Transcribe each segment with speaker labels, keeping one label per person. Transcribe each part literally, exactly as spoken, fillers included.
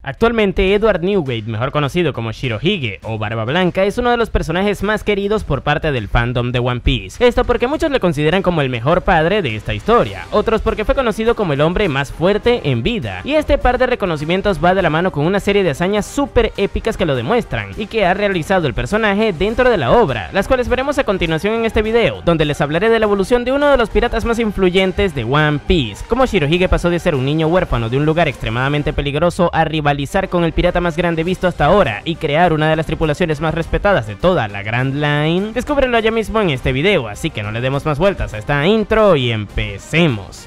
Speaker 1: Actualmente Edward Newgate, mejor conocido como Shirohige o Barba Blanca, es uno de los personajes más queridos por parte del fandom de One Piece. Esto porque muchos le consideran como el mejor padre de esta historia, otros porque fue conocido como el hombre más fuerte en vida. Y este par de reconocimientos va de la mano con una serie de hazañas súper épicas que lo demuestran y que ha realizado el personaje dentro de la obra, las cuales veremos a continuación en este video, donde les hablaré de la evolución de uno de los piratas más influyentes de One Piece, cómo Shirohige pasó de ser un niño huérfano de un lugar extremadamente peligroso a rivalizar con el pirata más grande visto hasta ahora y crear una de las tripulaciones más respetadas de toda la Grand Line. Descúbrelo ya mismo en este video, así que no le demos más vueltas a esta intro y empecemos.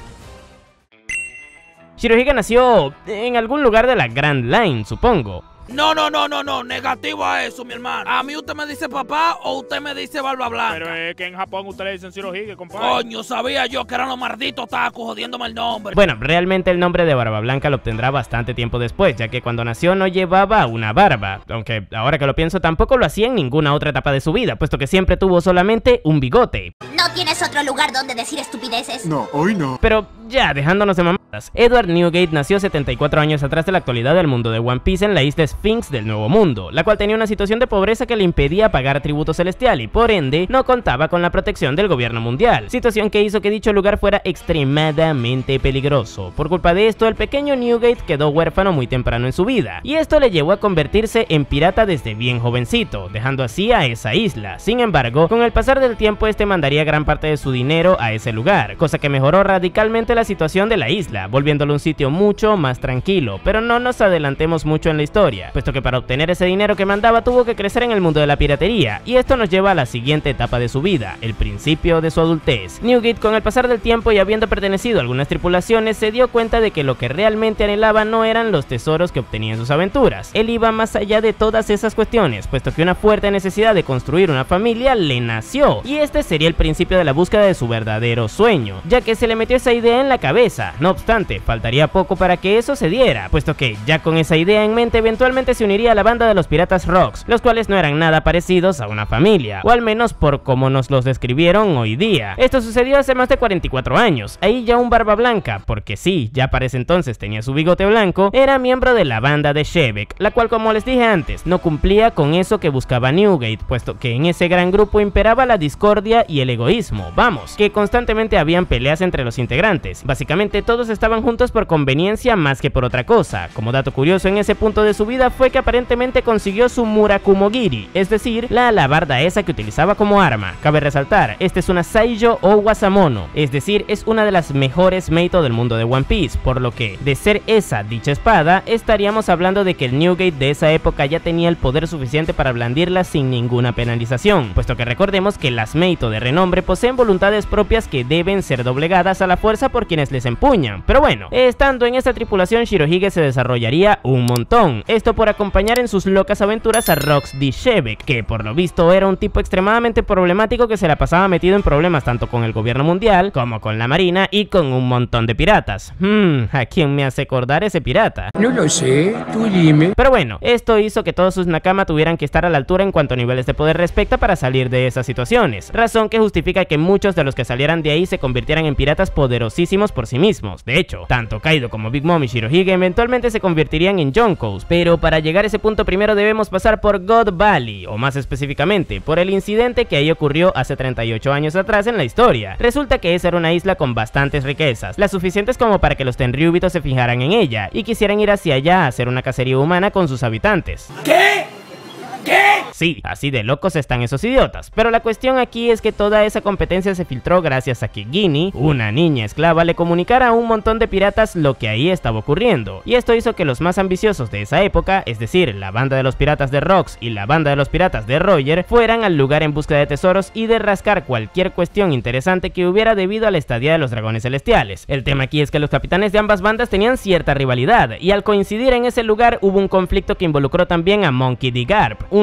Speaker 1: Shirohige nació en algún lugar de la Grand Line, supongo.
Speaker 2: No, no, no, no, no, negativo a eso, mi hermano. A mí usted me dice papá o usted me dice Barba Blanca.
Speaker 3: Pero es que en Japón usted le dicen Shirohige, compadre.
Speaker 2: Coño, sabía yo que eran los malditos tacos jodiéndome el nombre.
Speaker 1: Bueno, realmente el nombre de Barba Blanca lo obtendrá bastante tiempo después, ya que cuando nació no llevaba una barba, aunque ahora que lo pienso tampoco lo hacía en ninguna otra etapa de su vida, puesto que siempre tuvo solamente un bigote.
Speaker 4: ¿No tienes otro lugar donde decir estupideces?
Speaker 5: No, hoy no.
Speaker 1: Pero ya, dejándonos de mamadas, Edward Newgate nació setenta y cuatro años atrás de la actualidad del mundo de One Piece en la isla Sphinx del Nuevo Mundo, la cual tenía una situación de pobreza que le impedía pagar tributo celestial y por ende no contaba con la protección del gobierno mundial, situación que hizo que dicho lugar fuera extremadamente peligroso. Por culpa de esto, el pequeño Newgate quedó huérfano muy temprano en su vida, y esto le llevó a convertirse en pirata desde bien jovencito, dejando así a esa isla. Sin embargo, con el pasar del tiempo este mandaría gran parte de su dinero a ese lugar, cosa que mejoró radicalmente la situación de la isla, volviéndolo un sitio mucho más tranquilo. Pero no nos adelantemos mucho en la historia, puesto que para obtener ese dinero que mandaba tuvo que crecer en el mundo de la piratería, y esto nos lleva a la siguiente etapa de su vida, el principio de su adultez. Newgate, con el pasar del tiempo y habiendo pertenecido a algunas tripulaciones, se dio cuenta de que lo que realmente anhelaba no eran los tesoros que obtenía en sus aventuras. Él iba más allá de todas esas cuestiones, puesto que una fuerte necesidad de construir una familia le nació, y este sería el principio de la búsqueda de su verdadero sueño, ya que se le metió esa idea en la cabeza. No obstante, faltaría poco para que eso se diera, puesto que ya con esa idea en mente eventualmente se uniría a la banda de los piratas Rocks, los cuales no eran nada parecidos a una familia, o al menos por como nos los describieron hoy día. Esto sucedió hace más de cuarenta y cuatro años, ahí ya un Barba Blanca, porque sí, ya para ese entonces tenía su bigote blanco, era miembro de la banda de Shebeck, la cual, como les dije antes, no cumplía con eso que buscaba Newgate, puesto que en ese gran grupo imperaba la discordia y el egoísmo, vamos, que constantemente habían peleas entre los integrantes. Básicamente todos estaban juntos por conveniencia más que por otra cosa. Como dato curioso en ese punto de su vida fue que aparentemente consiguió su Murakumogiri, es decir, la alabarda esa que utilizaba como arma. Cabe resaltar, este es una Saijo o Wasamono, es decir, es una de las mejores Meito del mundo de One Piece, por lo que, de ser esa dicha espada, estaríamos hablando de que el Newgate de esa época ya tenía el poder suficiente para blandirla sin ninguna penalización, puesto que recordemos que las Meito de renombre poseen voluntades propias que deben ser doblegadas a la fuerza por quienes les empuñan. Pero bueno, estando en esta tripulación, Shirohige se desarrollaría un montón, esto por acompañar en sus locas aventuras a Rox D. Shebeck, que por lo visto era un tipo extremadamente problemático que se la pasaba metido en problemas tanto con el gobierno mundial como con la marina y con un montón de piratas. Hmm, ¿a quién me hace acordar ese pirata?
Speaker 5: No lo sé, tú dime.
Speaker 1: Pero bueno, esto hizo que todos sus nakama tuvieran que estar a la altura en cuanto a niveles de poder respecta para salir de esas situaciones, razón que justifica que muchos de los que salieran de ahí se convirtieran en piratas poderosísimos por sí mismos. De hecho, tanto Kaido como Big Mom y Shirohige eventualmente se convertirían en Yonkous, pero para llegar a ese punto primero debemos pasar por God Valley, o más específicamente, por el incidente que ahí ocurrió hace treinta y ocho años atrás en la historia. Resulta que esa era una isla con bastantes riquezas, las suficientes como para que los Tenryubitos se fijaran en ella y quisieran ir hacia allá a hacer una cacería humana con sus habitantes.
Speaker 2: ¿Qué? ¿Qué?
Speaker 1: Sí, así de locos están esos idiotas, pero la cuestión aquí es que toda esa competencia se filtró gracias a que Guinea, una niña esclava, le comunicara a un montón de piratas lo que ahí estaba ocurriendo, y esto hizo que los más ambiciosos de esa época, es decir, la banda de los piratas de Rocks y la banda de los piratas de Roger, fueran al lugar en busca de tesoros y de rascar cualquier cuestión interesante que hubiera debido a la estadía de los dragones celestiales. El tema aquí es que los capitanes de ambas bandas tenían cierta rivalidad, y al coincidir en ese lugar hubo un conflicto que involucró también a Monkey D. Garp, un legendario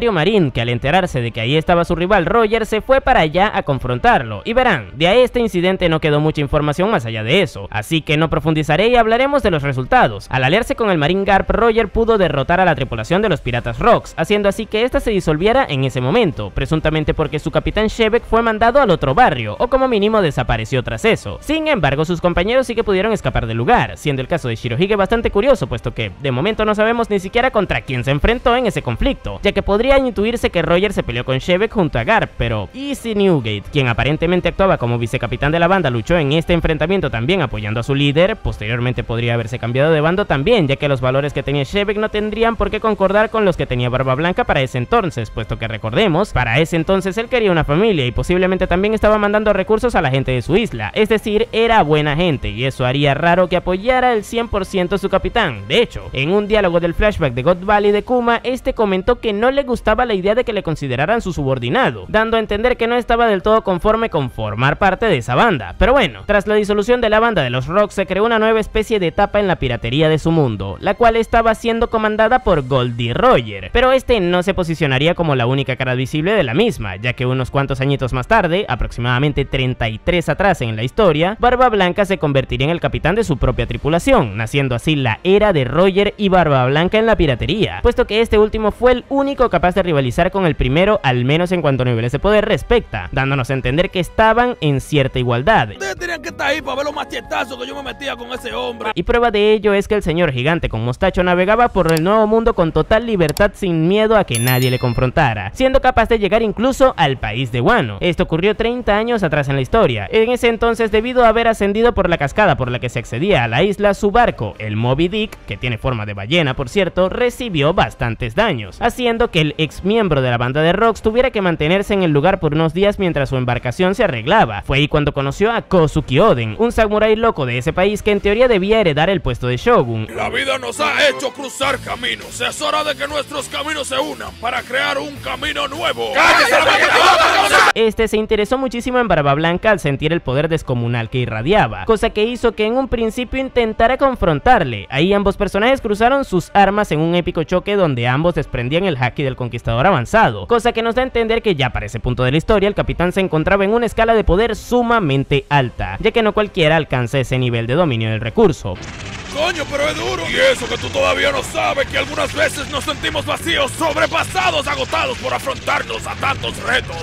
Speaker 1: legendario marín, que al enterarse de que ahí estaba su rival Roger, se fue para allá a confrontarlo. Y verán, de este incidente no quedó mucha información más allá de eso, así que no profundizaré y hablaremos de los resultados. Al aliarse con el marín Garp, Roger pudo derrotar a la tripulación de los piratas Rocks, haciendo así que esta se disolviera en ese momento, presuntamente porque su capitán Shebek fue mandado al otro barrio, o como mínimo desapareció tras eso. Sin embargo, sus compañeros sí que pudieron escapar del lugar, siendo el caso de Shirohige bastante curioso, puesto que de momento no sabemos ni siquiera contra quién se enfrentó en ese conflicto, ya que podría intuirse que Roger se peleó con Shebek junto a Garp, pero ¿y si Newgate, quien aparentemente actuaba como vicecapitán de la banda, luchó en este enfrentamiento también apoyando a su líder? Posteriormente podría haberse cambiado de bando también, ya que los valores que tenía Shebek no tendrían por qué concordar con los que tenía Barba Blanca para ese entonces, puesto que recordemos, para ese entonces él quería una familia y posiblemente también estaba mandando recursos a la gente de su isla, es decir, era buena gente, y eso haría raro que apoyara el cien por ciento a su capitán. De hecho, en un diálogo del flashback de God Valley de Kuma, este comentó que no le gustaba la idea de que le consideraran su subordinado, dando a entender que no estaba del todo conforme con formar parte de esa banda. Pero bueno, tras la disolución de la banda de los Rocks se creó una nueva especie de etapa en la piratería de su mundo, la cual estaba siendo comandada por Goldie Roger, pero este no se posicionaría como la única cara visible de la misma, ya que unos cuantos añitos más tarde, aproximadamente treinta y tres atrás en la historia, Barba Blanca se convertiría en el capitán de su propia tripulación, naciendo así la era de Roger y Barba Blanca en la piratería, puesto que este último fue el único capaz de rivalizar con el primero, al menos en cuanto a niveles de poder respecta, dándonos a entender que estaban en cierta igualdad.
Speaker 2: Ustedes tenían que estar ahí para ver los machetazos que yo me metía con ese hombre.
Speaker 1: Y prueba de ello es que el señor gigante con mostacho navegaba por el nuevo mundo con total libertad, sin miedo a que nadie le confrontara, siendo capaz de llegar incluso al país de Wano. Esto ocurrió treinta años atrás en la historia. En ese entonces, debido a haber ascendido por la cascada por la que se accedía a la isla, su barco, el Moby Dick, que tiene forma de ballena por cierto, recibió bastantes daños, haciendo que el ex miembro de la banda de Rocks tuviera que mantenerse en el lugar por unos días mientras su embarcación se arreglaba. Fue ahí cuando conoció a Kozuki Oden, un samurái loco de ese país que en teoría debía heredar el puesto de shogun.
Speaker 2: La vida nos ha hecho cruzar caminos. Es hora de que nuestros caminos se unan para crear un camino nuevo. ¡Cállese la boca!
Speaker 1: Este se interesó muchísimo en Barba Blanca al sentir el poder descomunal que irradiaba, cosa que hizo que en un principio intentara confrontarle. Ahí ambos personajes cruzaron sus armas en un épico choque donde ambos desprendían el haki del conquistador avanzado, cosa que nos da a entender que ya para ese punto de la historia el capitán se encontraba en una escala de poder sumamente alta, ya que no cualquiera alcanza ese nivel de dominio del recurso.
Speaker 2: Coño, pero es duro. Y eso que tú todavía no sabes, que algunas veces nos sentimos vacíos, sobrepasados, agotados por afrontarnos a tantos retos.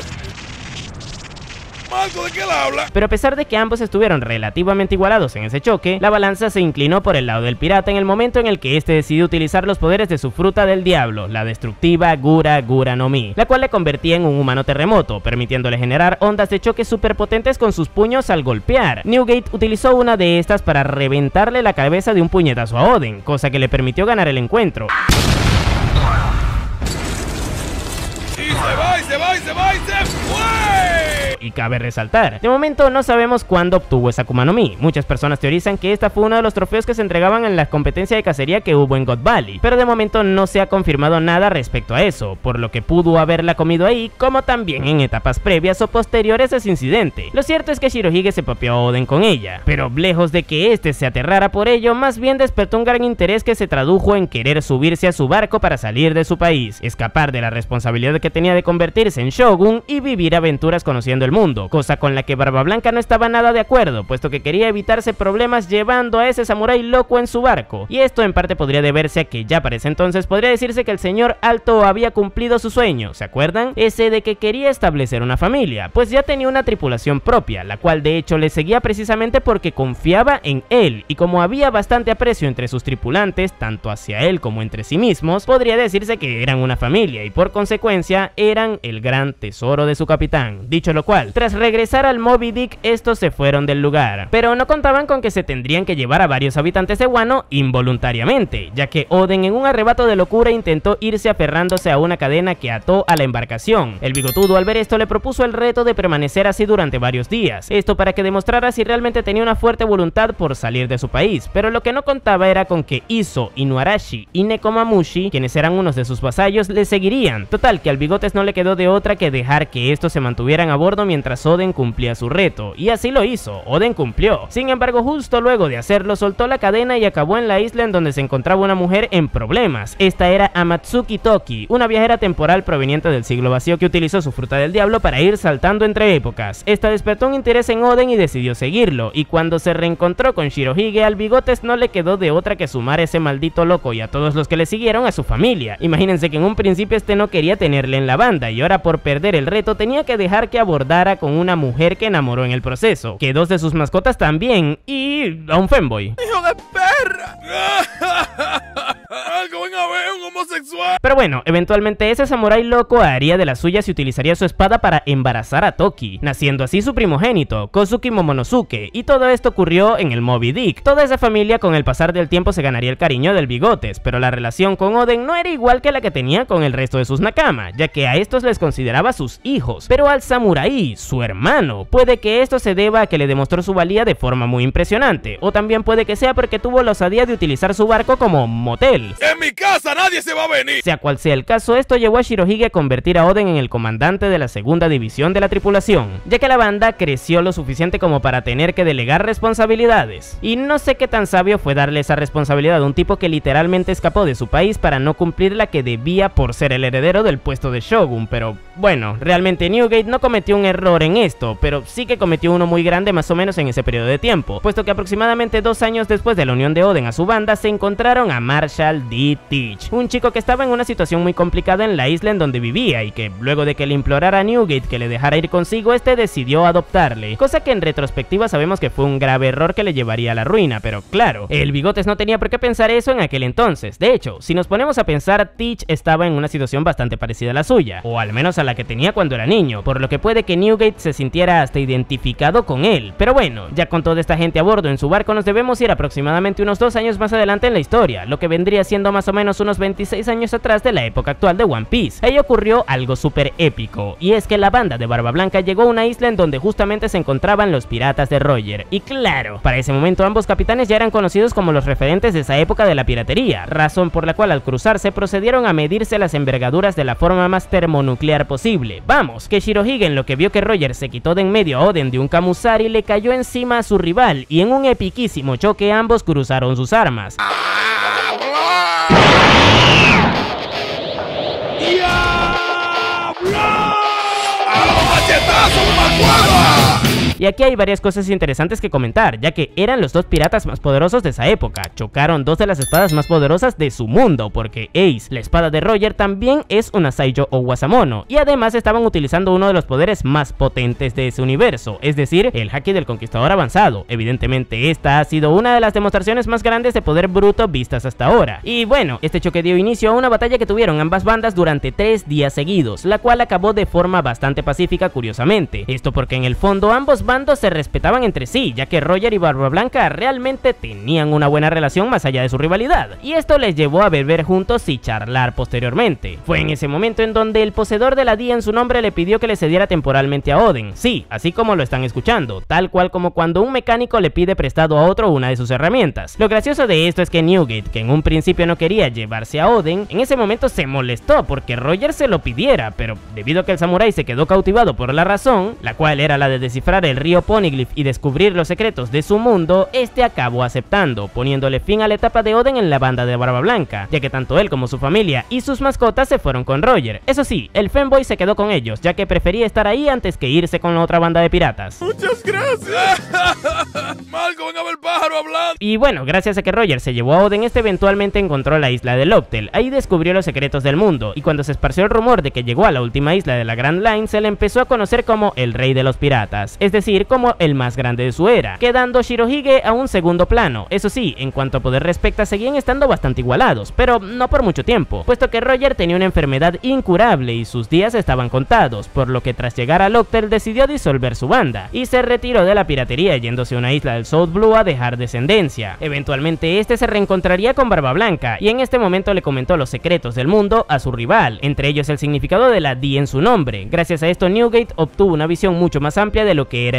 Speaker 2: Marco, ¿de qué él habla?
Speaker 1: Pero a pesar de que ambos estuvieron relativamente igualados en ese choque, la balanza se inclinó por el lado del pirata en el momento en el que este decidió utilizar los poderes de su fruta del diablo, la destructiva Gura Gura no Mi, la cual le convertía en un humano terremoto, permitiéndole generar ondas de choque superpotentes con sus puños al golpear. Newgate utilizó una de estas para reventarle la cabeza de un puñetazo a Oden, cosa que le permitió ganar el encuentro.
Speaker 2: Y se va, y se va, y se va, y se fue.
Speaker 1: Y cabe resaltar, de momento no sabemos cuándo obtuvo esa Akuma no Mi. Muchas personas teorizan que esta fue uno de los trofeos que se entregaban en la competencia de cacería que hubo en God Valley, pero de momento no se ha confirmado nada respecto a eso, por lo que pudo haberla comido ahí, como también en etapas previas o posteriores a ese incidente. Lo cierto es que Shirohige se papeó a Oden con ella, pero lejos de que este se aterrara por ello, más bien despertó un gran interés que se tradujo en querer subirse a su barco para salir de su país, escapar de la responsabilidad que tenía de convertirse en shogun y vivir aventuras conociendo el mundo, cosa con la que Barba Blanca no estaba nada de acuerdo, puesto que quería evitarse problemas llevando a ese samurái loco en su barco, y esto en parte podría deberse a que ya para ese entonces podría decirse que el señor Alto había cumplido su sueño, ¿se acuerdan? Ese de que quería establecer una familia, pues ya tenía una tripulación propia, la cual de hecho le seguía precisamente porque confiaba en él, y como había bastante aprecio entre sus tripulantes, tanto hacia él como entre sí mismos, podría decirse que eran una familia, y por consecuencia eran el gran tesoro de su capitán. Dicho lo cual, tras regresar al Moby Dick, estos se fueron del lugar, pero no contaban con que se tendrían que llevar a varios habitantes de Wano involuntariamente, ya que Oden en un arrebato de locura intentó irse aferrándose a una cadena que ató a la embarcación. El bigotudo al ver esto le propuso el reto de permanecer así durante varios días, esto para que demostrara si realmente tenía una fuerte voluntad por salir de su país, pero lo que no contaba era con que Iso, Inuarashi y Nekomamushi, quienes eran unos de sus vasallos, le seguirían. Total, que al bigotes no le quedó de otra que dejar que estos se mantuvieran a bordo mientras Oden cumplía su reto, y así lo hizo, Oden cumplió. Sin embargo, justo luego de hacerlo, soltó la cadena y acabó en la isla en donde se encontraba una mujer en problemas. Esta era Amatsuki Toki, una viajera temporal proveniente del siglo vacío que utilizó su fruta del diablo para ir saltando entre épocas. Esta despertó un interés en Oden y decidió seguirlo, y cuando se reencontró con Shirohige, al Bigotes no le quedó de otra que sumar a ese maldito loco y a todos los que le siguieron a su familia. Imagínense que en un principio este no quería tenerle en la banda, y ahora por perder el reto tenía que dejar que abordara con una mujer que enamoró en el proceso, que dos de sus mascotas también, y a un femboy.
Speaker 2: ¡Hijo de perra! Algo, ven a ver, un homosexual.
Speaker 1: Pero bueno, eventualmente ese samurái loco haría de las suyas y utilizaría su espada para embarazar a Toki, naciendo así su primogénito, Kozuki Momonosuke, y todo esto ocurrió en el Moby Dick. Toda esa familia con el pasar del tiempo se ganaría el cariño del Bigotes, pero la relación con Oden no era igual que la que tenía con el resto de sus nakama, ya que a estos les consideraba sus hijos, pero al samurái, su hermano. Puede que esto se deba a que le demostró su valía de forma muy impresionante, o también puede que sea porque tuvo la osadía de utilizar su barco como motel.
Speaker 2: En mi casa nadie se va a venir.
Speaker 1: Sea cual sea el caso, esto llevó a Shirohige a convertir a Oden en el comandante de la segunda división de la tripulación, ya que la banda creció lo suficiente como para tener que delegar responsabilidades. Y no sé qué tan sabio fue darle esa responsabilidad a un tipo que literalmente escapó de su país para no cumplir la que debía por ser el heredero del puesto de Shogun, pero bueno, realmente Newgate no cometió un error en esto, pero sí que cometió uno muy grande más o menos en ese periodo de tiempo, puesto que aproximadamente dos años después de la unión de Oden a su banda se encontraron a Marshall D. Teach, un chico que estaba en una situación muy complicada en la isla en donde vivía y que luego de que le implorara a Newgate que le dejara ir consigo, este decidió adoptarle, cosa que en retrospectiva sabemos que fue un grave error que le llevaría a la ruina, pero claro, el Bigotes no tenía por qué pensar eso en aquel entonces. De hecho, si nos ponemos a pensar, Teach estaba en una situación bastante parecida a la suya, o al menos a la que tenía cuando era niño, por lo que puede que Newgate se sintiera hasta identificado con él. Pero bueno, ya con toda esta gente a bordo en su barco nos debemos ir aproximadamente unos dos años más adelante en la historia, lo que vendría siendo más o menos unos veintiséis años atrás de la época actual de One Piece. Ahí ocurrió algo súper épico, y es que la banda de Barba Blanca llegó a una isla en donde justamente se encontraban los piratas de Roger, y claro, para ese momento ambos capitanes ya eran conocidos como los referentes de esa época de la piratería, razón por la cual al cruzarse procedieron a medirse las envergaduras de la forma más termonuclear posible. Vamos, que Shirohige en lo que vio que Roger se quitó de en medio a Oden de un Kamusari le cayó encima a su rival, y en un epiquísimo choque ambos cruzaron sus armas. Y aquí hay varias cosas interesantes que comentar, ya que eran los dos piratas más poderosos de esa época, chocaron dos de las espadas más poderosas de su mundo, porque Ace, la espada de Roger, también es una Saijo o Wasamono, y además estaban utilizando uno de los poderes más potentes de ese universo, es decir, el Haki del Conquistador avanzado. Evidentemente esta ha sido una de las demostraciones más grandes de poder bruto vistas hasta ahora, y bueno, este choque dio inicio a una batalla que tuvieron ambas bandas durante tres días seguidos, la cual acabó de forma bastante pacífica curiosamente, esto porque en el fondo ambos bandos se respetaban entre sí, ya que Roger y Barba Blanca realmente tenían una buena relación más allá de su rivalidad, y esto les llevó a beber juntos y charlar posteriormente. Fue en ese momento en donde el poseedor de la D en su nombre le pidió que le cediera temporalmente a Oden, sí, así como lo están escuchando, tal cual como cuando un mecánico le pide prestado a otro una de sus herramientas. Lo gracioso de esto es que Newgate, que en un principio no quería llevarse a Oden, en ese momento se molestó porque Roger se lo pidiera, pero debido a que el samurái se quedó cautivado por la razón, la cual era la de descifrar el río Poneglyph y descubrir los secretos de su mundo, este acabó aceptando, poniéndole fin a la etapa de Oden en la banda de Barba Blanca, ya que tanto él como su familia y sus mascotas se fueron con Roger. Eso sí, el femboy se quedó con ellos, ya que prefería estar ahí antes que irse con la otra banda de piratas.
Speaker 2: Muchas gracias. Malco, ven a ver el pájaro hablando.
Speaker 1: Y bueno, gracias a que Roger se llevó a Oden, este eventualmente encontró la isla de Loptel. Ahí descubrió los secretos del mundo, y cuando se esparció el rumor de que llegó a la última isla de la Grand Line, se le empezó a conocer como el rey de los piratas, es decir, como el más grande de su era, quedando Shirohige a un segundo plano. Eso sí, en cuanto a poder respecta, seguían estando bastante igualados, pero no por mucho tiempo, puesto que Roger tenía una enfermedad incurable y sus días estaban contados, por lo que tras llegar a Loptel decidió disolver su banda, y se retiró de la piratería yéndose a una isla del South Blue a dejar descendencia. Eventualmente este se reencontraría con Barba Blanca, y en este momento le comentó los secretos del mundo a su rival, entre ellos el significado de la D en su nombre. Gracias a esto Newgate obtuvo una visión mucho más amplia de lo que era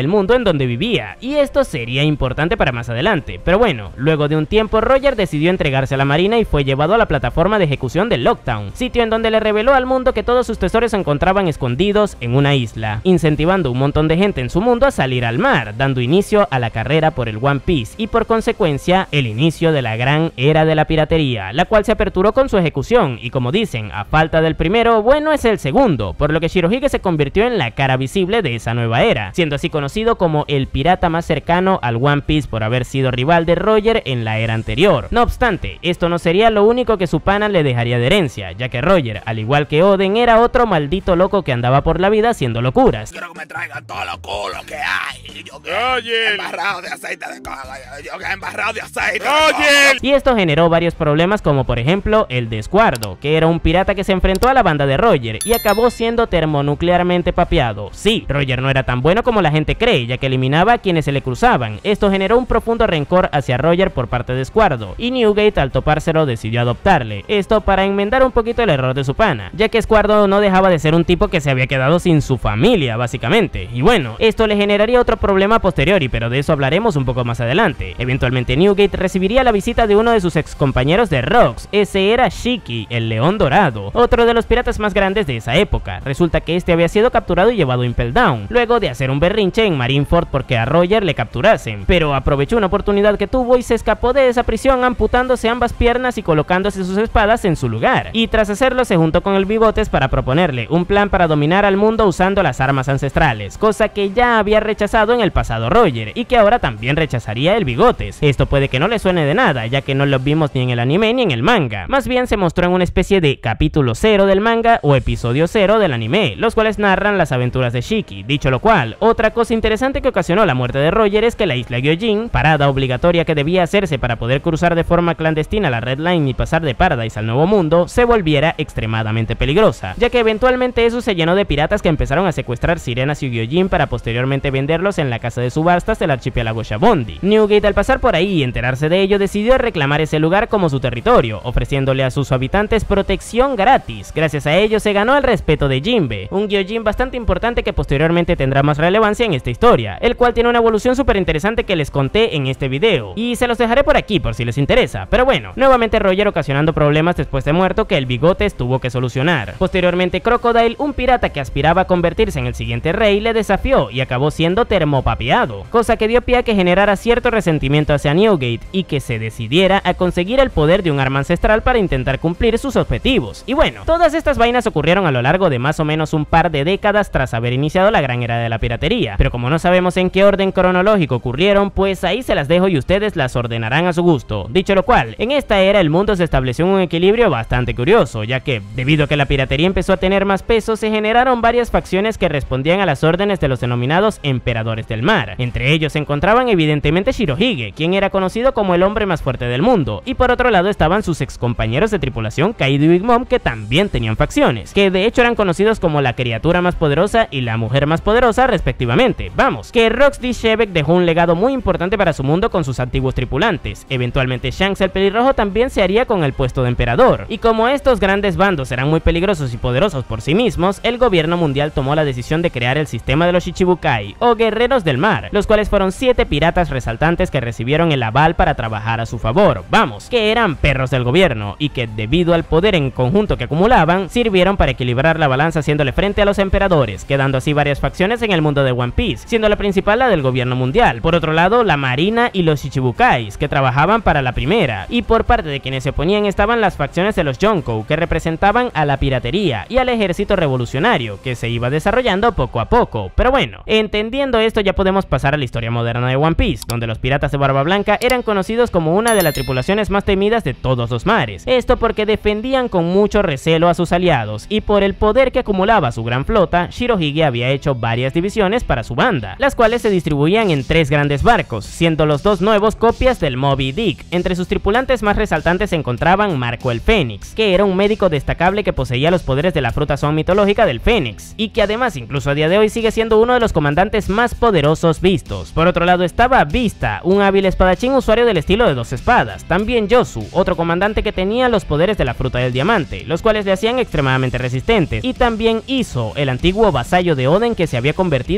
Speaker 1: del mundo en donde vivía, y esto sería importante para más adelante. Pero bueno, luego de un tiempo Roger decidió entregarse a la marina y fue llevado a la plataforma de ejecución de Lockdown, sitio en donde le reveló al mundo que todos sus tesoros se encontraban escondidos en una isla, incentivando a un montón de gente en su mundo a salir al mar, dando inicio a la carrera por el One Piece y por consecuencia el inicio de la gran era de la piratería, la cual se aperturó con su ejecución y, como dicen, a falta del primero, bueno es el segundo, por lo que Shirohige se convirtió en la cara visible de esa nueva era, siendo así conocido como el pirata más cercano al One Piece por haber sido rival de Roger en la era anterior. No obstante, esto no sería lo único que su pana le dejaría de herencia, ya que Roger, al igual que Oden, era otro maldito loco que andaba por la vida haciendo locuras.
Speaker 2: Quiero que me traigan todos los culos que hay. Yo que embarrado de aceite de coco. Yo que embarrado de aceite de coco.
Speaker 1: Y esto generó varios problemas, como por ejemplo el de Squardo, que era un pirata que se enfrentó a la banda de Roger y acabó siendo termonuclearmente papeado. Sí, Roger no era tan bueno como la gente cree, ya que eliminaba a quienes se le cruzaban. Esto generó un profundo rencor hacia Roger por parte de Squardo, y Newgate al topárselo decidió adoptarle, esto para enmendar un poquito el error de su pana, ya que Squardo no dejaba de ser un tipo que se había quedado sin su familia básicamente, y bueno, esto le generaría otro problema posteriori, pero de eso hablaremos un poco más adelante. Eventualmente Newgate recibiría la visita de uno de sus ex compañeros de Rocks, ese era Shiki, el león dorado, otro de los piratas más grandes de esa época. Resulta que este había sido capturado y llevado a Impel Down, luego de hacer un berrinche en Marineford porque a Roger le capturasen, pero aprovechó una oportunidad que tuvo y se escapó de esa prisión amputándose ambas piernas y colocándose sus espadas en su lugar, y tras hacerlo se juntó con el Bigotes para proponerle un plan para dominar al mundo usando las armas ancestrales, cosa que ya había rechazado en el pasado Roger y que ahora también rechazaría el Bigotes. Esto puede que no le suene de nada, ya que no lo vimos ni en el anime ni en el manga, más bien se mostró en una especie de capítulo cero del manga o episodio cero del anime, los cuales narran las aventuras de Shiki. Dicho lo cual, otra cosa interesante que ocasionó la muerte de Roger es que la isla Gyojin, parada obligatoria que debía hacerse para poder cruzar de forma clandestina la Red Line y pasar de Paradise al Nuevo Mundo, se volviera extremadamente peligrosa, ya que eventualmente eso se llenó de piratas que empezaron a secuestrar sirenas y Gyojin para posteriormente venderlos en la casa de subastas del archipiélago Shabondi. Newgate, al pasar por ahí y enterarse de ello, decidió reclamar ese lugar como su territorio, ofreciéndole a sus habitantes protección gratis. Gracias a ello se ganó el respeto de Jinbe, un Gyojin bastante importante que posteriormente tendrá más relevancia en esta historia, el cual tiene una evolución súper interesante que les conté en este video, y se los dejaré por aquí por si les interesa. Pero bueno, nuevamente Roger ocasionando problemas después de muerto que el Bigotes tuvo que solucionar. Posteriormente Crocodile, un pirata que aspiraba a convertirse en el siguiente rey, le desafió y acabó siendo termopapeado, cosa que dio pie a que generara cierto resentimiento hacia Newgate y que se decidiera a conseguir el poder de un arma ancestral para intentar cumplir sus objetivos. Y bueno, todas estas vainas ocurrieron a lo largo de más o menos un par de décadas tras haber iniciado la gran era de la piratería, pero como no sabemos en qué orden cronológico ocurrieron, pues ahí se las dejo y ustedes las ordenarán a su gusto. Dicho lo cual, en esta era el mundo se estableció un equilibrio bastante curioso, ya que debido a que la piratería empezó a tener más peso, se generaron varias facciones que respondían a las órdenes de los denominados emperadores del mar. Entre ellos se encontraban evidentemente Shirohige, quien era conocido como el hombre más fuerte del mundo, y por otro lado estaban sus ex compañeros de tripulación Kaido y Big Mom, que también tenían facciones, que de hecho eran conocidos como la criatura más poderosa y la mujer más poderosa respectivamente. Vamos, que Rox D. Shebeck dejó un legado muy importante para su mundo con sus antiguos tripulantes. Eventualmente Shanks el pelirrojo también se haría con el puesto de emperador, y como estos grandes bandos eran muy peligrosos y poderosos por sí mismos, el gobierno mundial tomó la decisión de crear el sistema de los Shichibukai, o guerreros del mar, los cuales fueron siete piratas resaltantes que recibieron el aval para trabajar a su favor. Vamos, que eran perros del gobierno y que debido al poder en conjunto que acumulaban, sirvieron para equilibrar la balanza haciéndole frente a los emperadores, quedando así varias facciones en el mundo de One Piece, siendo la principal la del gobierno mundial, por otro lado la marina y los Shichibukais, que trabajaban para la primera, y por parte de quienes se oponían estaban las facciones de los Yonkou, que representaban a la piratería y al ejército revolucionario, que se iba desarrollando poco a poco. Pero bueno, entendiendo esto ya podemos pasar a la historia moderna de One Piece, donde los piratas de Barba Blanca eran conocidos como una de las tripulaciones más temidas de todos los mares, esto porque defendían con mucho recelo a sus aliados, y por el poder que acumulaba su gran flota, Shirohige había hecho varias divisiones para su banda, las cuales se distribuían en tres grandes barcos, siendo los dos nuevos copias del Moby Dick. Entre sus tripulantes más resaltantes se encontraban Marco el Fénix, que era un médico destacable que poseía los poderes de la fruta son mitológica del Fénix, y que además incluso a día de hoy sigue siendo uno de los comandantes más poderosos vistos. Por otro lado estaba Vista, un hábil espadachín usuario del estilo de dos espadas. También Yosu, otro comandante que tenía los poderes de la fruta del diamante, los cuales le hacían extremadamente resistentes. Y también Iso, el antiguo vasallo de Oden que se había convertido en un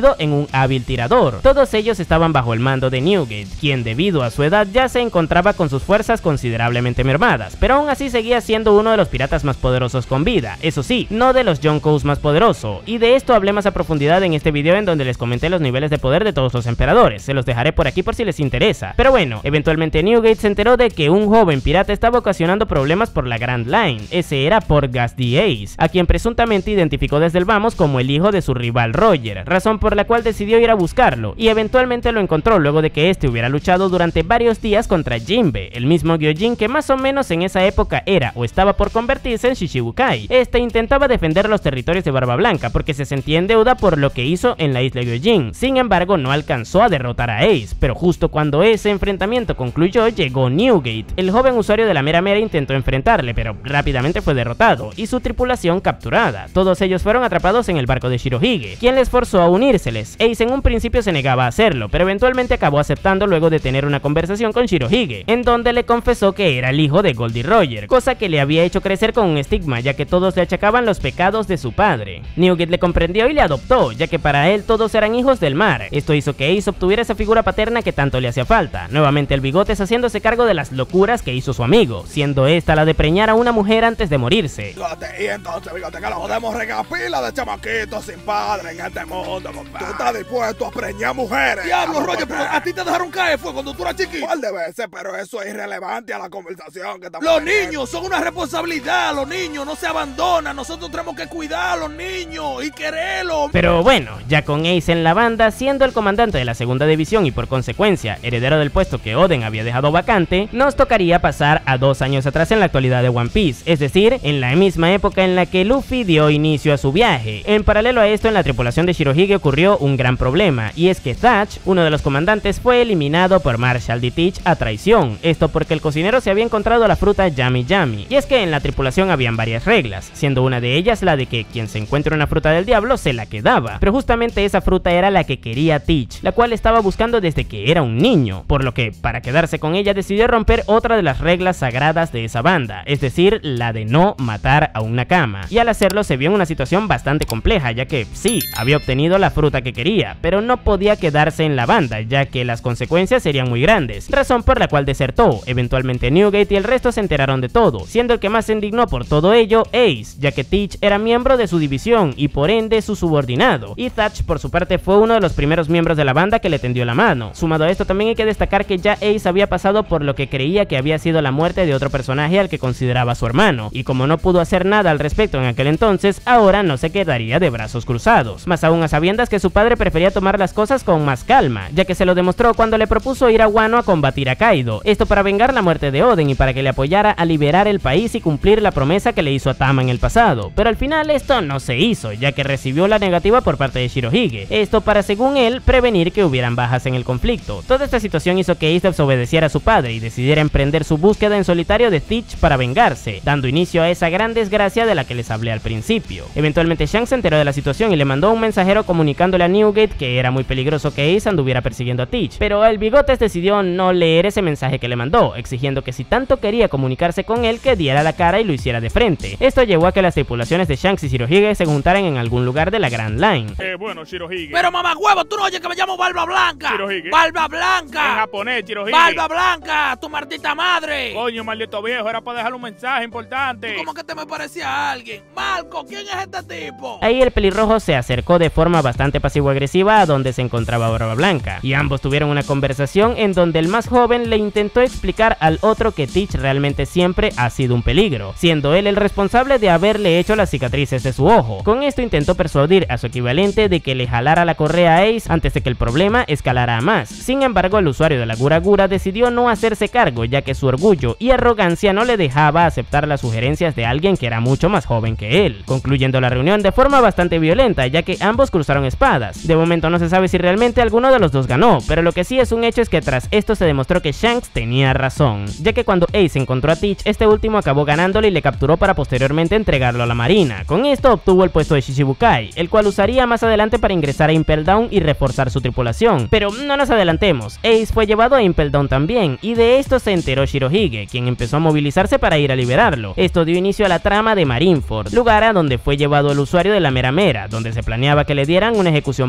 Speaker 1: un hábil tirador. Todos ellos estaban bajo el mando de Newgate, quien debido a su edad ya se encontraba con sus fuerzas considerablemente mermadas, pero aún así seguía siendo uno de los piratas más poderosos con vida, eso sí, no de los Yonkous más poderoso, y de esto hablé más a profundidad en este video en donde les comenté los niveles de poder de todos los emperadores, se los dejaré por aquí por si les interesa. Pero bueno, eventualmente Newgate se enteró de que un joven pirata estaba ocasionando problemas por la Grand Line, ese era Portgas the Ace, a quien presuntamente identificó desde el vamos como el hijo de su rival Roger, razón por la cual decidió ir a buscarlo, y eventualmente lo encontró luego de que este hubiera luchado durante varios días contra Jinbe, el mismo Gyojin que más o menos en esa época era o estaba por convertirse en Shichibukai. Este intentaba defender los territorios de Barba Blanca porque se sentía en deuda por lo que hizo en la isla Gyojin, sin embargo no alcanzó a derrotar a Ace, pero justo cuando ese enfrentamiento concluyó llegó Newgate. El joven usuario de la Mera Mera intentó enfrentarle, pero rápidamente fue derrotado y su tripulación capturada. Todos ellos fueron atrapados en el barco de Shirohige, quien les forzó a unírseles. Ace en un principio se negaba a hacerlo, pero eventualmente acabó aceptando luego de tener una conversación con Shirohige, en donde le confesó que era el hijo de Goldie Roger, cosa que le había hecho crecer con un estigma, ya que todos le achacaban los pecados de su padre. Newgate le comprendió y le adoptó, ya que para él todos eran hijos del mar. Esto hizo que Ace obtuviera esa figura paterna que tanto le hacía falta. Nuevamente el Bigotes haciéndose cargo de las locuras que hizo su amigo, siendo esta la de preñar a una mujer antes de morirse.
Speaker 2: Y entonces, Bigote, que lo podemos regar pila de chamaquitos sin padre en este mundo, compadre. Tú estás dispuesto a preñar mujeres. Diablo, Roger, pero a ti te dejaron caer fue cuando tú eras chiquito. ¿Cuál de veces? Pero eso es irrelevante a la conversación que estamos Los teniendo. Niños son una responsabilidad, los niños no se abandonan, nosotros tenemos que cuidar a los niños y quererlos.
Speaker 1: Pero bueno, ya con Ace en la banda, siendo el comandante de la segunda división y por consecuencia heredero del puesto que Oden había dejado vacante, nos tocaría pasar a dos años atrás en la actualidad de One Piece, es decir, en la misma época en la que Luffy dio inicio a su viaje. En paralelo a esto, en la tripulación de Shirohige ocurrió un gran problema, y es que Thatch, uno de los comandantes, fue eliminado por Marshall D. Teach a traición, esto porque el cocinero se había encontrado la fruta Yami Yami, y es que en la tripulación habían varias reglas, siendo una de ellas la de que quien se encuentre una fruta del diablo se la quedaba, pero justamente esa fruta era la que quería Teach, la cual estaba buscando desde que era un niño, por lo que para quedarse con ella decidió romper otra de las reglas sagradas de esa banda, es decir, la de no matar a un Nakama, y al hacerlo se vio en una situación bastante compleja, ya que sí, había obtenido la fruta que quería, pero no podía quedarse en la banda, ya que las consecuencias serían muy grandes, razón por la cual desertó. Eventualmente Newgate y el resto se enteraron de todo, siendo el que más se indignó por todo ello Ace, ya que Teach era miembro de su división y por ende su subordinado, y Thatch por su parte fue uno de los primeros miembros de la banda que le tendió la mano. Sumado a esto también hay que destacar que ya Ace había pasado por lo que creía que había sido la muerte de otro personaje al que consideraba su hermano, y como no pudo hacer nada al respecto en aquel entonces, ahora no se quedaría de brazos cruzados, más aún a sabiendas que su padre prefería tomar las cosas con más calma, ya que se lo demostró cuando le propuso ir a Wano a combatir a Kaido, esto para vengar la muerte de Oden y para que le apoyara a liberar el país y cumplir la promesa que le hizo a Tama en el pasado, pero al final esto no se hizo, ya que recibió la negativa por parte de Shirohige, esto para según él prevenir que hubieran bajas en el conflicto. Toda esta situación hizo que Ace desobedeciera a su padre y decidiera emprender su búsqueda en solitario de Teach para vengarse, dando inicio a esa gran desgracia de la que les hablé al principio. Eventualmente Shanks se enteró de la situación y le mandó un mensajero comunicándole a Newgate que era muy peligroso que Ace anduviera persiguiendo a Teach, pero el Bigotes decidió no leer ese mensaje que le mandó, exigiendo que si tanto quería comunicarse con él que diera la cara y lo hiciera de frente. Esto llevó a que las tripulaciones de Shanks y Shirohige se juntaran en algún lugar de la Grand Line.
Speaker 3: Eh, bueno, Shirohige.
Speaker 6: Pero mamá huevo, tú no oyes que me llamo Barba Blanca.
Speaker 3: Shirohige.
Speaker 6: Barba Blanca.
Speaker 3: En japonés, Shirohige.
Speaker 6: Barba Blanca, tu maldita madre.
Speaker 3: Coño, maldito viejo, era para dejarle un mensaje importante.
Speaker 6: ¿Cómo que te me parecía a alguien? Marco, ¿quién es este tipo?
Speaker 1: Ahí el pelirrojo se acercó de forma bastante pasivo-agresiva a donde se encontraba Barba Blanca, y ambos tuvieron una conversación en donde el más joven le intentó explicar al otro que Teach realmente siempre ha sido un peligro, siendo él el responsable de haberle hecho las cicatrices de su ojo. Con esto intentó persuadir a su equivalente de que le jalara la correa a Ace antes de que el problema escalara a más. Sin embargo, el usuario de la Gura Gura decidió no hacerse cargo, ya que su orgullo y arrogancia no le dejaba aceptar las sugerencias de alguien que era mucho más joven que él, concluyendo la reunión de forma bastante violenta, ya que ambos cruzaron espadas. De momento no se sabe si realmente alguno de los dos ganó, pero lo que sí es un hecho es que tras esto se demostró que Shanks tenía razón, ya que cuando Ace encontró a Teach, este último acabó ganándole y le capturó para posteriormente entregarlo a la marina. Con esto obtuvo el puesto de Shichibukai, el cual usaría más adelante para ingresar a Impel Down y reforzar su tripulación. Pero no nos adelantemos, Ace fue llevado a Impel Down también, y de esto se enteró Shirohige, quien empezó a movilizarse para ir a liberarlo. Esto dio inicio a la trama de Marineford, lugar a donde fue llevado el usuario de la Mera Mera, donde se planeaba que le dieran una ejecución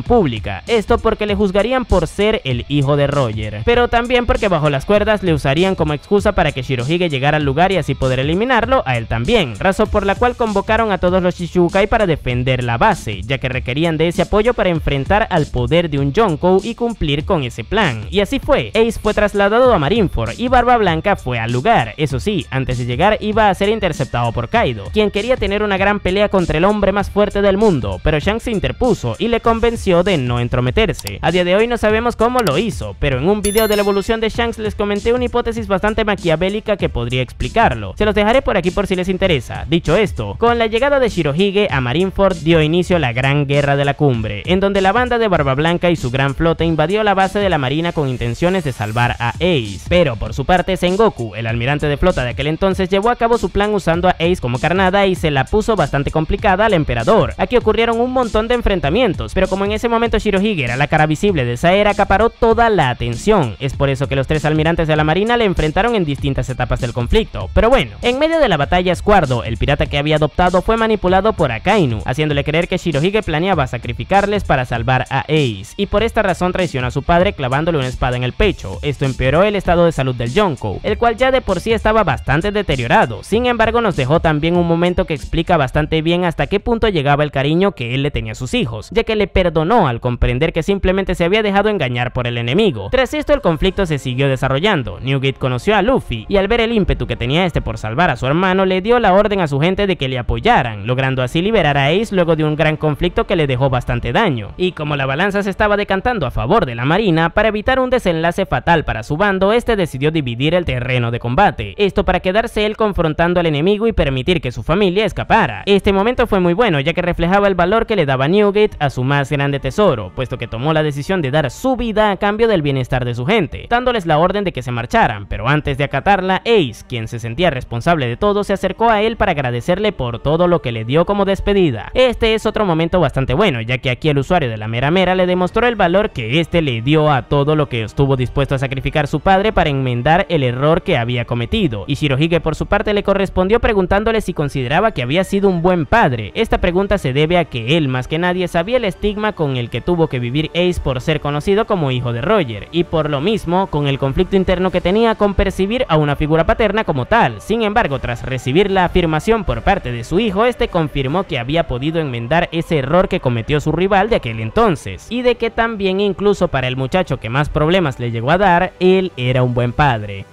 Speaker 1: pública, esto porque le juzgarían por ser el hijo de Roger, pero también porque bajo las cuerdas le usarían como excusa para que Shirohige llegara al lugar y así poder eliminarlo a él también, razón por la cual convocaron a todos los Chichibukai para defender la base, ya que requerían de ese apoyo para enfrentar al poder de un Yonkou y cumplir con ese plan, y así fue. Ace fue trasladado a Marineford y Barba Blanca fue al lugar. Eso sí, antes de llegar iba a ser interceptado por Kaido, quien quería tener una gran pelea contra el hombre más fuerte del mundo, pero Shanks se interpuso y le convenció de no entrometerse. A día de hoy no sabemos cómo lo hizo, pero en un video de la evolución de Shanks les comenté una hipótesis bastante maquiavélica que podría explicarlo. Se los dejaré por aquí por si les interesa. Dicho esto, con la llegada de Shirohige a Marineford dio inicio la Gran Guerra de la Cumbre, en donde la banda de Barba Blanca y su gran flota invadió la base de la marina con intenciones de salvar a Ace. Pero por su parte, Sengoku, el almirante de flota de aquel entonces, llevó a cabo su plan usando a Ace como carnada y se la puso bastante complicada al emperador. Aquí ocurrieron un montón de enfrentamientos, pero como en ese momento Shirohige era la cara visible de esa era, acaparó toda la atención. Es por eso que los tres almirantes de la marina le enfrentaron en distintas etapas del conflicto. Pero bueno, en medio de la batalla, Squardo, el pirata que había adoptado, fue manipulado por Akainu, haciéndole creer que Shirohige planeaba sacrificarles para salvar a Ace, y por esta razón traicionó a su padre clavándole una espada en el pecho. Esto empeoró el estado de salud del Yonkou, el cual ya de por sí estaba bastante deteriorado. Sin embargo, nos dejó también un momento que explica bastante bien hasta qué punto llegaba el cariño que él le tenía a sus hijos, ya que le perdonó al comprender que simplemente se había dejado engañar por el enemigo. Tras esto, el conflicto se siguió desarrollando. Newgate conoció a Luffy y al ver el ímpetu que tenía este por salvar a su hermano, le dio la orden a su gente de que le apoyaran, logrando así liberar a Ace luego de un gran conflicto que le dejó bastante daño. Y como la balanza se estaba decantando a favor de la marina, para evitar un desenlace fatal para su bando, este decidió dividir el terreno de combate, esto para quedarse él confrontando al enemigo y permitir que su familia escapara. Este momento fue muy bueno, ya que reflejaba el valor que le daba Newgate a su más grande tesoro, puesto que tomó la decisión de dar su vida a cambio del bienestar de su gente, dándoles la orden de que se marcharan. Pero antes de acatarla, Ace, quien se sentía responsable de todo, se acercó a él para agradecerle por todo lo que le dio como despedida. Este es otro momento bastante bueno, ya que aquí el usuario de la Mera Mera le demostró el valor que este le dio a todo lo que estuvo dispuesto a sacrificar su padre para enmendar el error que había cometido. Y Shirohige por su parte le correspondió preguntándole si consideraba que había sido un buen padre. Esta pregunta se debe a que él más que nadie sabía el estigma con el que tuvo que vivir Ace por ser conocido como hijo de Roger, y por lo mismo con el conflicto interno que tenía con percibir a una figura paterna como tal. Sin embargo, tras recibir la afirmación por parte de su hijo, este confirmó que había podido enmendar ese error que cometió su rival de aquel entonces, y de que también incluso para el muchacho que más problemas le llegó a dar, él era un buen padre.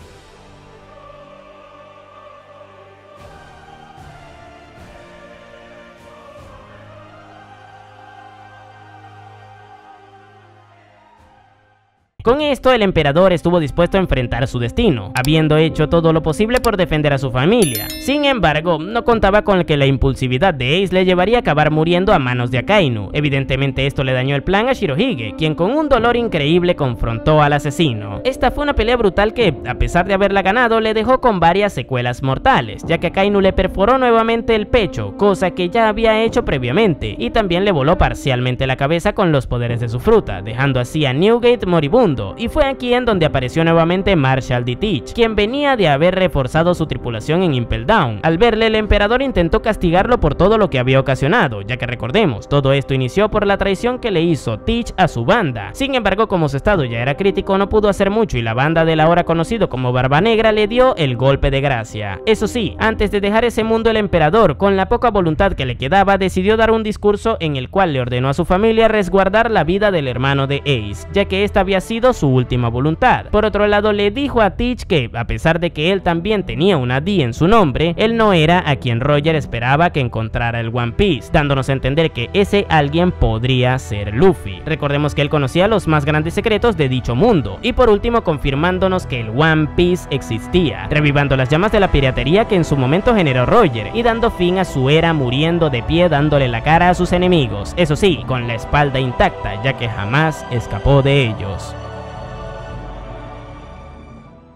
Speaker 1: Con esto, el emperador estuvo dispuesto a enfrentar su destino, habiendo hecho todo lo posible por defender a su familia. Sin embargo, no contaba con que la impulsividad de Ace le llevaría a acabar muriendo a manos de Akainu. Evidentemente esto le dañó el plan a Shirohige, quien con un dolor increíble confrontó al asesino. Esta fue una pelea brutal que, a pesar de haberla ganado, le dejó con varias secuelas mortales, ya que Akainu le perforó nuevamente el pecho, cosa que ya había hecho previamente, y también le voló parcialmente la cabeza con los poderes de su fruta, dejando así a Newgate moribundo. Y fue aquí en donde apareció nuevamente Marshall D. Teach, quien venía de haber reforzado su tripulación en Impel Down. Al verle, el emperador intentó castigarlo por todo lo que había ocasionado, ya que recordemos, todo esto inició por la traición que le hizo Teach a su banda. Sin embargo, como su estado ya era crítico, no pudo hacer mucho y la banda del ahora conocido como Barba Negra le dio el golpe de gracia. Eso sí, antes de dejar ese mundo, el emperador, con la poca voluntad que le quedaba, decidió dar un discurso en el cual le ordenó a su familia resguardar la vida del hermano de Ace, ya que esta había sido su última voluntad. Por otro lado, le dijo a Teach que, a pesar de que él también tenía una D en su nombre, él no era a quien Roger esperaba que encontrara el One Piece, dándonos a entender que ese alguien podría ser Luffy. Recordemos que él conocía los más grandes secretos de dicho mundo, y por último confirmándonos que el One Piece existía, revivando las llamas de la piratería que en su momento generó Roger, y dando fin a su era muriendo de pie dándole la cara a sus enemigos, eso sí, con la espalda intacta, ya que jamás escapó de ellos.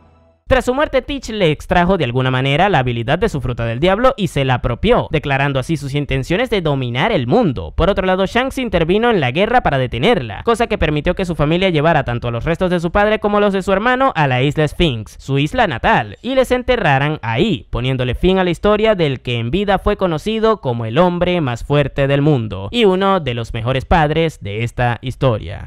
Speaker 1: Tras su muerte, Teach le extrajo de alguna manera la habilidad de su fruta del diablo y se la apropió, declarando así sus intenciones de dominar el mundo. Por otro lado, Shanks intervino en la guerra para detenerla, cosa que permitió que su familia llevara tanto los restos de su padre como los de su hermano a la isla Sphinx, su isla natal, y les enterraran ahí, poniéndole fin a la historia del que en vida fue conocido como el hombre más fuerte del mundo y uno de los mejores padres de esta historia.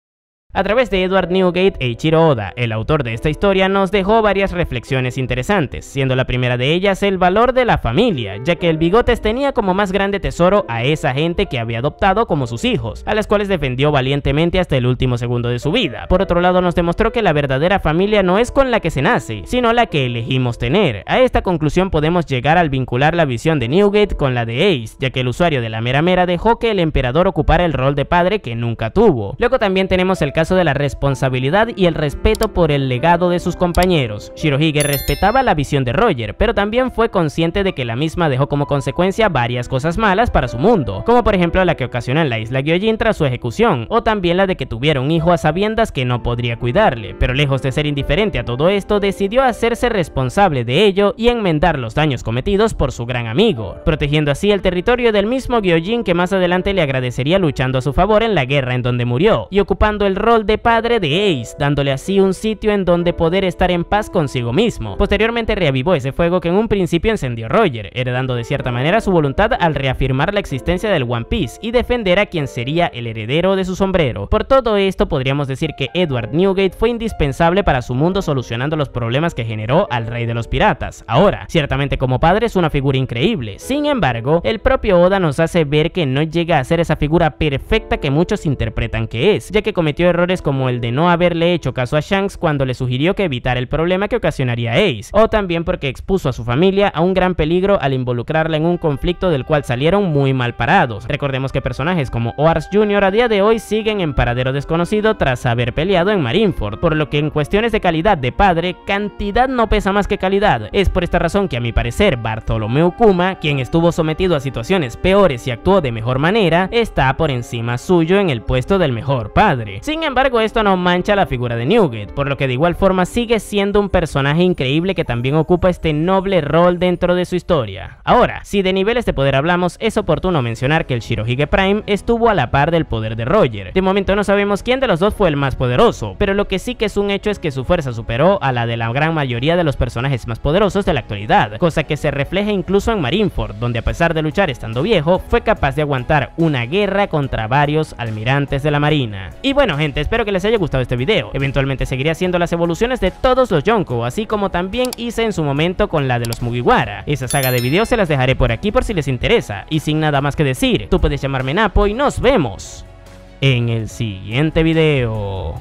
Speaker 1: A través de Edward Newgate, Eiichiro Oda, el autor de esta historia, nos dejó varias reflexiones interesantes, siendo la primera de ellas el valor de la familia, ya que el Bigotes tenía como más grande tesoro a esa gente que había adoptado como sus hijos, a las cuales defendió valientemente hasta el último segundo de su vida. Por otro lado, nos demostró que la verdadera familia no es con la que se nace, sino la que elegimos tener. A esta conclusión podemos llegar al vincular la visión de Newgate con la de Ace, ya que el usuario de la Mera Mera dejó que el emperador ocupara el rol de padre que nunca tuvo. Luego también tenemos el caso de la responsabilidad y el respeto por el legado de sus compañeros. Shirohige respetaba la visión de Roger, pero también fue consciente de que la misma dejó como consecuencia varias cosas malas para su mundo, como por ejemplo la que ocasionó en la isla Gyojin tras su ejecución, o también la de que tuviera un hijo a sabiendas que no podría cuidarle, pero lejos de ser indiferente a todo esto, decidió hacerse responsable de ello y enmendar los daños cometidos por su gran amigo, protegiendo así el territorio del mismo Gyojin que más adelante le agradecería luchando a su favor en la guerra en donde murió, y ocupando el rol de padre padre de Ace, dándole así un sitio en donde poder estar en paz consigo mismo. Posteriormente reavivó ese fuego que en un principio encendió Roger, heredando de cierta manera su voluntad al reafirmar la existencia del One Piece y defender a quien sería el heredero de su sombrero. Por todo esto podríamos decir que Edward Newgate fue indispensable para su mundo, solucionando los problemas que generó al rey de los piratas. Ahora, ciertamente como padre es una figura increíble, sin embargo, el propio Oda nos hace ver que no llega a ser esa figura perfecta que muchos interpretan que es, ya que cometió errores como el de no haberle hecho caso a Shanks cuando le sugirió que evitara el problema que ocasionaría Ace, o también porque expuso a su familia a un gran peligro al involucrarla en un conflicto del cual salieron muy mal parados. Recordemos que personajes como Oars junior a día de hoy siguen en paradero desconocido tras haber peleado en Marineford, por lo que en cuestiones de calidad de padre, cantidad no pesa más que calidad. Es por esta razón que a mi parecer Bartholomew Kuma, quien estuvo sometido a situaciones peores y actuó de mejor manera, está por encima suyo en el puesto del mejor padre. Sin embargo, esto no mancha la figura de Newgate, por lo que de igual forma sigue siendo un personaje increíble que también ocupa este noble rol dentro de su historia. Ahora, si de niveles de poder hablamos, es oportuno mencionar que el Shirohige Prime estuvo a la par del poder de Roger. De momento no sabemos quién de los dos fue el más poderoso, pero lo que sí que es un hecho es que su fuerza superó a la de la gran mayoría de los personajes más poderosos de la actualidad, cosa que se refleja incluso en Marineford, donde a pesar de luchar estando viejo, fue capaz de aguantar una guerra contra varios almirantes de la marina. Y bueno gente, espero que les haya gustado este video. Eventualmente seguiré haciendo las evoluciones de todos los Yonko, así como también hice en su momento con la de los Mugiwara. Esa saga de videos se las dejaré por aquí por si les interesa. Y sin nada más que decir, tú puedes llamarme Napo y nos vemos en el siguiente video.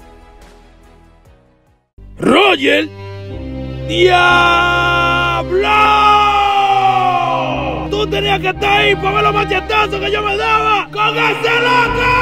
Speaker 6: ¡Roger! ¡Diablo! Tú tenías que estar ahí para ver los machetazos que yo me daba con ese loco.